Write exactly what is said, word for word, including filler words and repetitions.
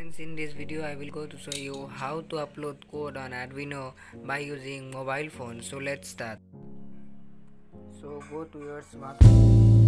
friends, in this video I will go to show you how to upload code on Arduino by using mobile phone. So let's start. So go to your smartphone.